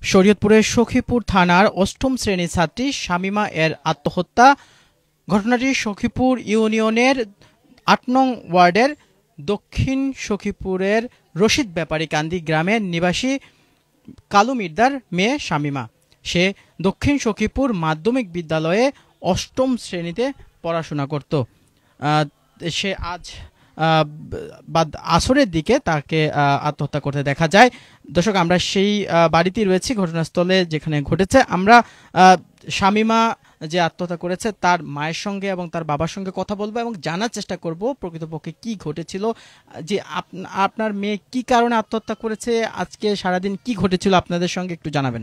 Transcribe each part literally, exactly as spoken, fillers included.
শরীয়তপুরের সখীপুর থানার অষ্টম শ্রেণীর ছাত্রী শামিমা এর আত্মহত্যা। ঘটনাটি সখীপুর ইউনিয়নের আট নং ওয়ার্ডের দক্ষিণ সখীপুরের রশিদ ব্যাপারী কান্দি গ্রামের নিবাসী কালু মির্দার মেয়ে শামিমা। সে দক্ষিণ সখীপুর মাধ্যমিক বিদ্যালয়ে অষ্টম শ্রেণীতে পড়াশোনা করত। সে আজ বাদ আসরের দিকে তাকে আত্মহত্যা করতে দেখা যায়। দর্শক, আমরা সেই বাড়িতেই রয়েছি ঘটনাস্থলে যেখানে ঘটেছে। আমরা শামিমা যে আত্মহত্যা করেছে তার মায়ের সঙ্গে এবং তার বাবার সঙ্গে কথা বলবো এবং জানার চেষ্টা করব প্রকৃতপক্ষে কি ঘটেছিল, যে আপনার মেয়ে কি কারণে আত্মহত্যা করেছে, আজকে সারাদিন কি ঘটেছিল আপনাদের সঙ্গে একটু জানাবেন।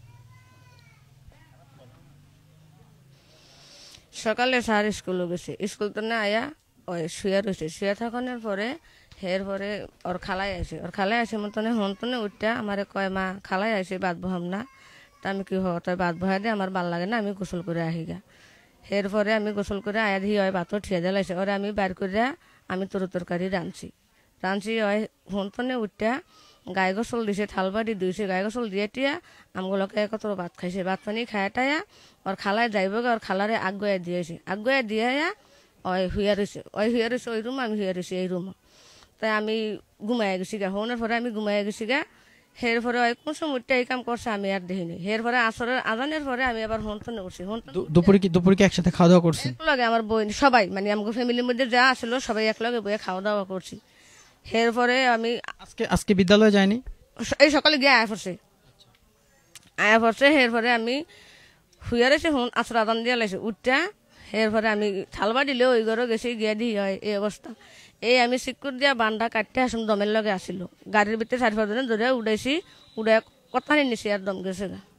সকালে স্যার স্কুলে গেছে, স্কুল তো না আয়া ওই শুয়ে রয়েছে, শুয়ে থাকানোর পরে হের পরে ওর খালাই আসে, ওর খালাই আসে মতনে হন্তনে উঠটা আমার কয় মা খালাই আসে বাদ বহাম না, তা আমি কি হ তাই বাদ বহাই দিয়ে আমার ভাল লাগে না, আমি গোসল করে আহি গা। এর পরে আমি গোসল করে আয়া দিয়ে হয় ভাতও ঠিয়া দিলাইছে, ওরে আমি বাইর করে আমি তরু তরকারি রাঁধছি রাঁধছি হয় হন্তনে উঠটা গায়ে গোসল দিছে, থাল বাড়ি দিয়েছে, গায়ে গোসল দিয়ে টিয়া আমগুলোকে কত ভাত খাইছে, ভাত পানি খায় টায়া ওর খালায় যাইব গা, ওর খালারে আগুয়া দিয়েছে, আগুয়া দিয়ে ওই হুইয়া রয়েছে, ওই হুইয়া রয়েছে ওই রুম, আমি হুইয়া রয়েছি এই রুম। তাই আমি ঘুমাই গেছি গা, হওয়ার পরে আমি ঘুমাই গেছি গা। হের পরে ওই কোন সময়টা এই কাম করছে আমি আর দেখিনি। হের পরে আসরের আজানের পরে আমি আবার হন্তনে উঠছি। দুপুরে কি দুপুরে কি একসাথে খাওয়া দাওয়া করছি? একলগে আমার বই সবাই মানে আমার ফ্যামিলির মধ্যে যা আসলো সবাই একলগে বইয়ে খাওয়া দাওয়া করছি। হের পরে আমি আজকে আজকে বিদ্যালয়ে যাইনি, এই সকালে গিয়ে আয়া পড়ছে আয়া পড়ছে হের পরে আমি হুইয়া রয়েছে হন আসর আদান দিয়ে লাইছে উঠটা। এর পরে আমি থালবা দিলে ওই ঘরে গেছি গিয়ে দিই হয় এই অবস্থা। এই আমি সিকুর দিয়া বান্ডা কাটতে আসুন দমের লগে আসিল, গাড়ির ভিতরে চারি পাঁচজনে ধরে উড়াইছি, উড়ে কথা নিয়েছি আর দম গেছে গা।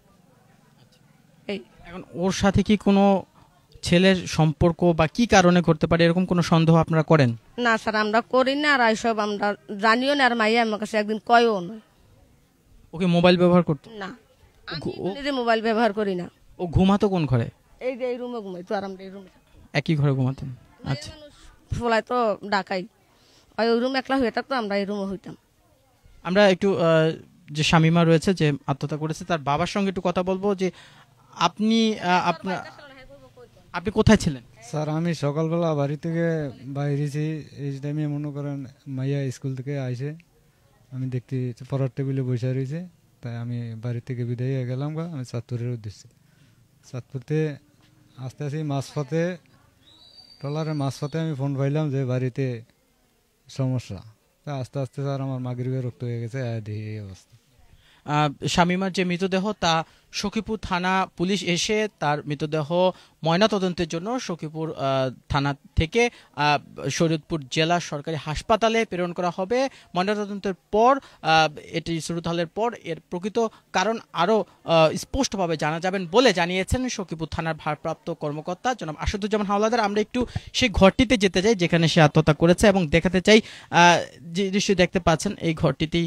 এই এখন ওর সাথে কি কোনো ছেলের সম্পর্ক বা কি কারণে করতে পারে এরকম কোনো সন্দেহ আপনারা করেন? না স্যার, আমরা করি না, আর এইসব আমরা জানিও না, আর মাইয়া আমার কাছে একদিন কয়ও নয়। ওকে মোবাইল ব্যবহার করতো না, নিজে মোবাইল ব্যবহার করি না। ও ঘুমাতো কোন ঘরে? এই যে এই রুমে ঘুমাই তো, আর আমরা এই রুমে একই ঘরে ঘুমাতেন? আচ্ছা, ফলাই তো ঢাকাই ওই রুম একলা হয়ে থাকতো, আমরা এই রুমে হইতাম। আমরা একটু যে শামিমা রয়েছে যে আত্মহত্যা করেছে তার বাবার সঙ্গে একটু কথা বলবো। যে আপনি আপনার আপনি কোথায় ছিলেন? স্যার আমি সকালবেলা বাড়ি থেকে বাইরেছি, এই টাইমে মনে করেন মাইয়া স্কুল থেকে আইসে, আমি দেখতে পড়ার টেবিলে বসে রয়েছে, তাই আমি বাড়ি থেকে বিদায় হয়ে গেলাম গা। আমি চাঁদপুরের উদ্দেশ্যে চাঁদপুরতে আস্তে আস্তে মাঝপথে ট্রলারের মাঝপথে আমি ফোন পাইলাম যে বাড়িতে সমস্যা। তা আস্তে আস্তে স্যার আমার মাগরিবের রক্ত হয়ে গেছে, এই অবস্থা। শামিমার যে মৃতদেহ তা সখীপুর থানা পুলিশ এসে তার মৃতদেহ ময়নাতদন্তের জন্য সখীপুর থানা থেকে শরীয়তপুর জেলা সরকারি হাসপাতালে প্রেরণ করা হবে। ময়নাতদন্তের পর এটি সুরতহালের পর এর প্রকৃত কারণ আরও স্পষ্টভাবে জানা যাবেন বলে জানিয়েছেন সখীপুর থানার ভারপ্রাপ্ত কর্মকর্তা জনাব আসাদুজ্জামান হাওলাদার। আমরা একটু সেই ঘরটিতে যেতে চাই যেখানে সে আত্মহত্যা করেছে এবং দেখাতে চাই যে দৃশ্য দেখতে পাচ্ছেন এই ঘরটিতেই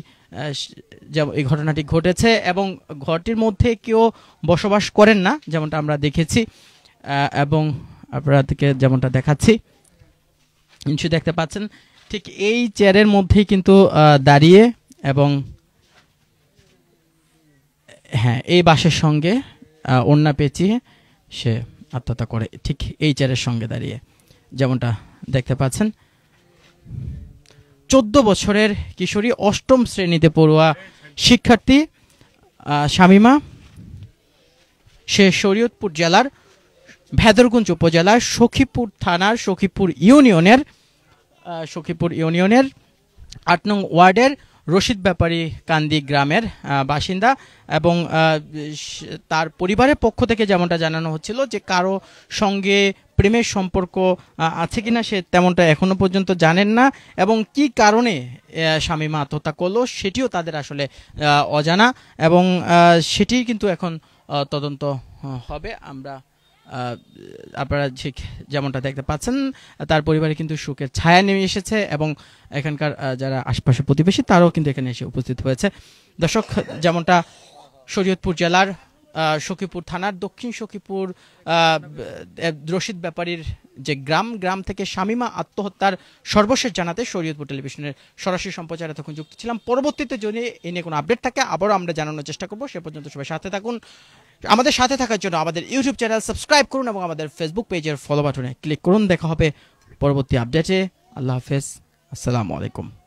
এই ঘটনাটি ঘটেছে এবং ঘরটির মধ্যে কেউ বসবাস করেন না যেমনটা আমরা দেখেছি এবং আপনাদেরকে যেমনটা দেখাচ্ছি ইনশু দেখতে পাচ্ছেন ঠিক এই চেয়ারের মধ্যেই কিন্তু দাঁড়িয়ে এবং হ্যাঁ এই বাসের সঙ্গে ওড়না পেঁচিয়ে সে আত্মহত্যা করে, ঠিক এই চেয়ারের সঙ্গে দাঁড়িয়ে যেমনটা দেখতে পাচ্ছেন। চোদ্দ বছরের কিশোরী অষ্টম শ্রেণীতে পড়ুয়া শিক্ষার্থী শামিমা, সে শরীয়তপুর জেলার ভেদরগঞ্জ উপজেলার সখীপুর থানার সখীপুর ইউনিয়নের সখীপুর ইউনিয়নের আট নং ওয়ার্ডের রশিদ ব্যাপারী কান্দি গ্রামের বাসিন্দা এবং তার পরিবারের পক্ষ থেকে যেমনটা জানানো হচ্ছিল যে কারো সঙ্গে প্রেমের সম্পর্ক আছে কিনা সে তেমনটা এখনো পর্যন্ত জানেন না এবং কি কারণে শামিমা আত্মহত্যা করলো সেটিও তাদের আসলে অজানা এবং সেটি কিন্তু এখন তদন্ত হবে। আমরা আপনারা ঠিক যেমনটা দেখতে পাচ্ছেন তার পরিবারে কিন্তু শোকের ছায়া নেমে এসেছে এবং এখানকার যারা আশপাশের প্রতিবেশী তারাও কিন্তু এখানে এসে উপস্থিত হয়েছে। দর্শক, যেমনটা শরীয়তপুর জেলার সখীপুর থানার দক্ষিণ সখীপুর রশিদ ব্যাপারীর যে গ্রাম গ্রাম থেকে শামীমা আত্মহত্যার সর্বশেষ জানাতে শরীয়তপুর টেলিভিশনের সরাসরি সম্প্রচারে তখন যুক্ত ছিলাম। পরবর্তীতে যদি এ নিয়ে কোনো আপডেট থাকে আবারও আমরা জানানোর চেষ্টা করবো। সে পর্যন্ত সবাই সাথে থাকুন। আমাদের সাথে থাকার জন্য আমাদের ইউটিউব চ্যানেল সাবস্ক্রাইব করুন এবং আমাদের ফেসবুক পেজের ফলো বাটনে ক্লিক করুন। দেখা হবে পরবর্তী আপডেটে। আল্লাহ হাফেজ, আসসালামু আলাইকুম।